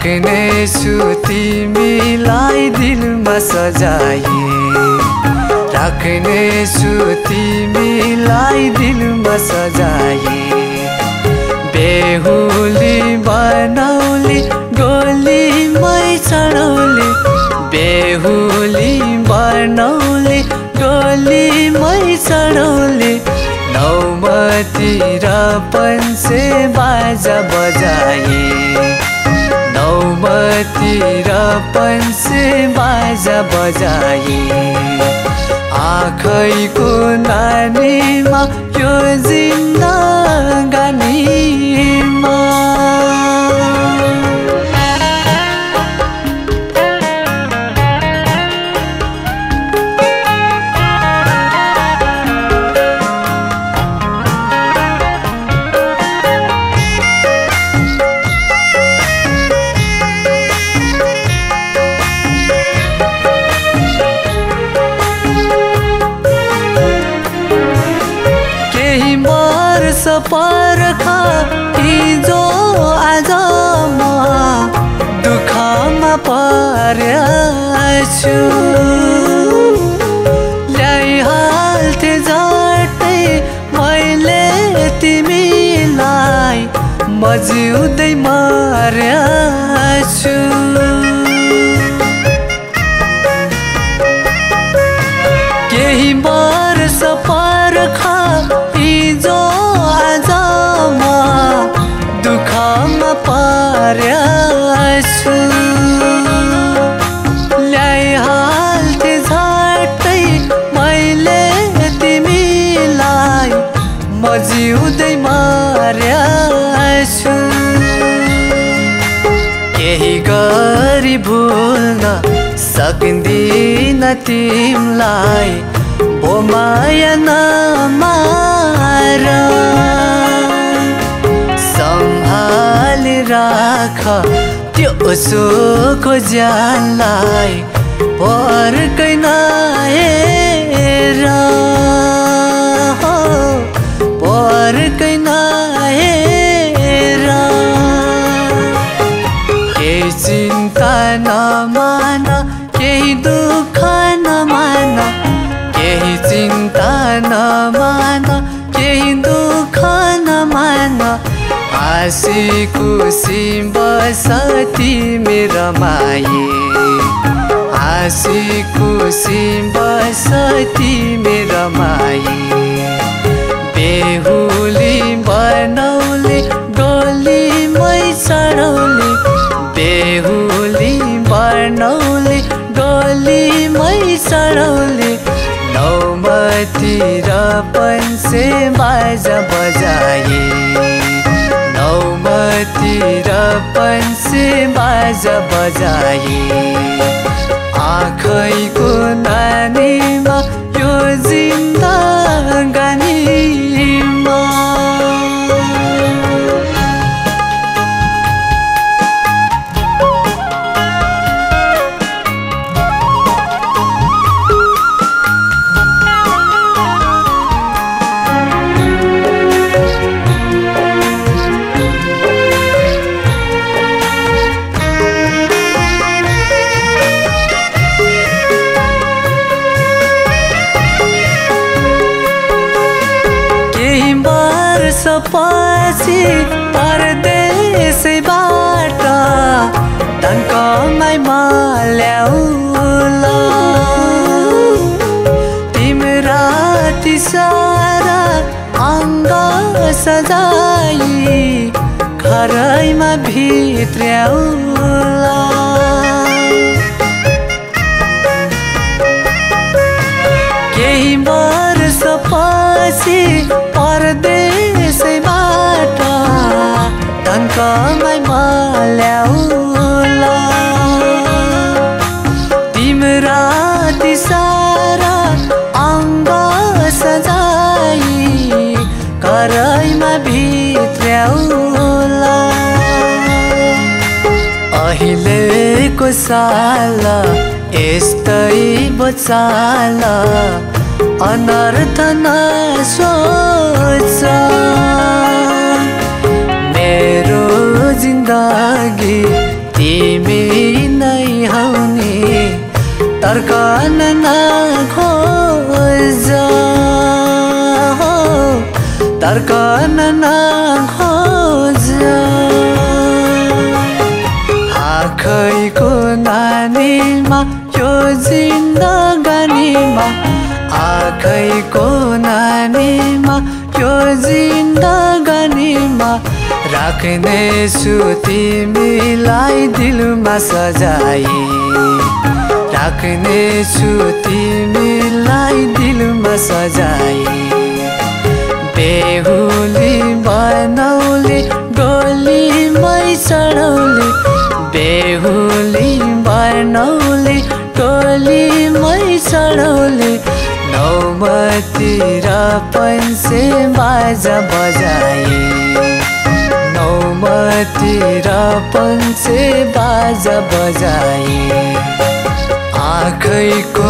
राख्नेछु तिमीलाई दिलमा सजाए, राख्नेछु तिमीलाई दिलमा सजाए। बेहुली बनाउली डोलीमै चढाउली, बेहुली बनाउली डोलीमै चढाउली। नौमती र पन्से बाजा बजाए, नौमती र पन्से बाजा बजाए। आँखैको नानीमा यो जिन्दगानीमा पर्खा हिजो आज म दुःखमा परेछु। ल्याइहाल्थे झट्टै मैले तिमीलाई, म जिउँदै मरेछु। केही वर्ष पर्खा हिजो आज म दुःखमा परेछु। ल्याइहाल्थे झट्टै मैले तिमीलाई, म जिउँदै मरेछु। केही गरी भुल्न सक्दिन तिमलाई, ओ माया नमार। सम्हाली राख त्यो सुखको ज्यानलाई, पर्कै नहेर, पर्कै नहेर। केही चिन्ता नमान, केही दुःख नमान, केही चिन्ता नमान, केही दुःख नमान। हाँसी खुसी बस तिमी रमाए, हाँसी खुसी बस तिमी रमाए। बेहुली बनाउली डोलीमै चढाउली, बेहुली बनाउली डोलीमै चढाउली। नौमती र पन्से बाजा बजाए, नौमती र पन्से बाजा बजाए। आँखैको नानीमा यो जिन्दगानीमा पछि परदेशबाट धनकमाईमा ल्याउला। तिम्रा ती सारा अङ्ग सजाई घरैमा भित्र्याउला। केही वर्ष पछि परदेशबाट धनकमाईमा ल्याउला। तिम्रा ती सारा अङ्ग सजाई घरैमा भित्र्याउला। अहिलेको साल यस्तै बचाल, अनर्थ नसोच। मेरो जिन्दगी तिमी नै हौ नि तर्कन नखोज तर्कन नखोज आँखैको नानीमा यो जिन्दगानीमा आँखैको नानीमा यो जिन्दगानीमा राख्नेछु तिमीलाई दिलमा सजाई राख्नेछु तिमीलाई दिलमा सजाई बेहुली बनौली डोलीमै चढौली बेहुली बनौली डोलीमै चढौली नौमती र पन्से बाजा बजाई नौमती र पन्से बाजा बजाई आँखैको